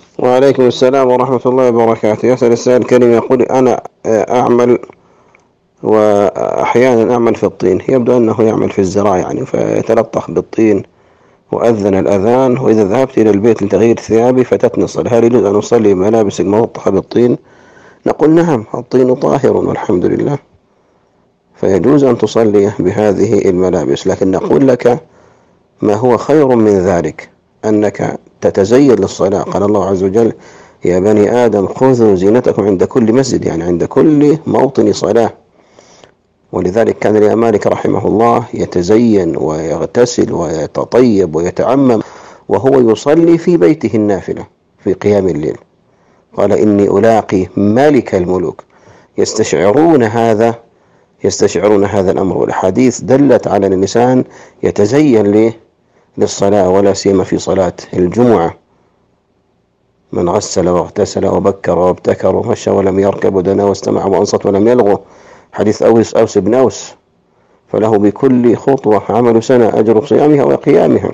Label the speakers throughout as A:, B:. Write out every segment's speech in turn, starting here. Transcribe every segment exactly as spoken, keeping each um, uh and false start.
A: وعليكم السلام ورحمة الله وبركاته. يسأل السائل الكريم يقول: أنا أعمل وأحيانا أعمل في الطين، يبدو أنه يعمل في الزراعة يعني، فيتلطخ بالطين وأذن الأذان، وإذا ذهبت إلى البيت لتغيير ثيابي فاتتني الصلاة، هل يجوز أن أصلي بملابس الملطخة بالطين؟ نقول: نعم، الطين طاهر والحمد لله، فيجوز أن تصلي بهذه الملابس، لكن نقول لك ما هو خير من ذلك أنك تتزين للصلاة. قال الله عز وجل: يا بني آدم خذوا زينتكم عند كل مسجد، يعني عند كل موطن صلاة. ولذلك كان الإمام مالك رحمه الله يتزين ويغتسل ويتطيب ويتعمم وهو يصلي في بيته النافلة في قيام الليل. قال: إني ألاقي مالك الملوك. يستشعرون هذا يستشعرون هذا الأمر، والأحاديث دلت على أن الإنسان يتزين له للصلاة، ولا سيما في صلاة الجمعة. من غسل واغتسل وبكر وابتكر ومشى ولم يركب ودنا واستمع وأنصت ولم يلغو، حديث أوس أوس بن أوس، فله بكل خطوة عمل سنة أجر صيامها وقيامها،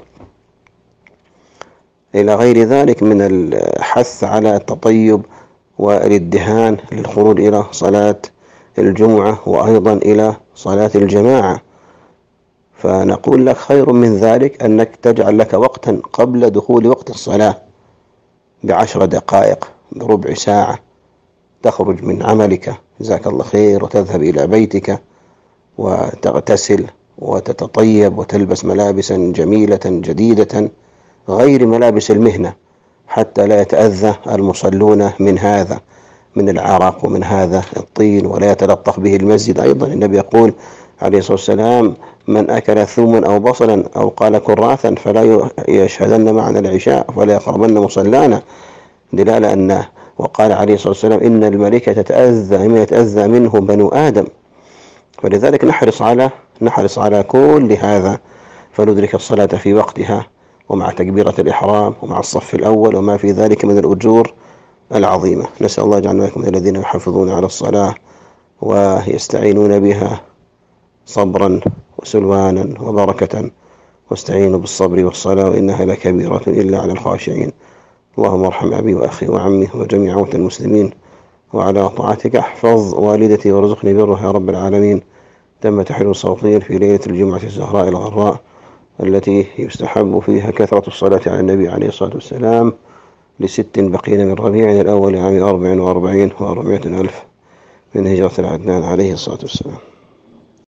A: إلى غير ذلك من الحث على التطيب والادهان للخروج إلى صلاة الجمعة وأيضا إلى صلاة الجماعة. فنقول لك خير من ذلك أنك تجعل لك وقتا قبل دخول وقت الصلاة بعشر دقائق، بربع ساعة، تخرج من عملك جزاك الله خير وتذهب إلى بيتك وتغتسل وتتطيب وتلبس ملابسا جميلة جديدة غير ملابس المهنة، حتى لا يتأذى المصلون من هذا، من العرق ومن هذا الطين، ولا يتلطخ به المسجد. أيضا النبي يقول عليه الصلاة والسلام: من أكل ثوما أو بصلا أو قال كراثا فلا يشهدن معنا العشاء ولا يقربن مصلانا، دلالة أنه، وقال عليه الصلاة والسلام: إن الملائكة تتأذى مما يتأذى منه بنو آدم. ولذلك نحرص على نحرص على كل هذا، فندرك الصلاة في وقتها ومع تكبيرة الإحرام ومع الصف الأول وما في ذلك من الأجور العظيمة. نسأل الله يجعلنا وإياكم من الذين يحافظون على الصلاة ويستعينون بها صبرا وسلوانا وبركة، واستعينوا بالصبر والصلاة وإنها لكبيرة إلا على الخاشعين. اللهم ارحم أبي وأخي وعمي وجميع موتى المسلمين، وعلى طاعتك احفظ والدتي وارزقني برها يا رب العالمين. تم تحرير صوتيا في ليلة الجمعة الزهراء الغراء التي يستحب فيها كثرة الصلاة على النبي عليه الصلاة والسلام لست بقين من ربيع الأول عام أربع وأربعين وأربعمائة ألف من هجرة العدنان عليه الصلاة والسلام.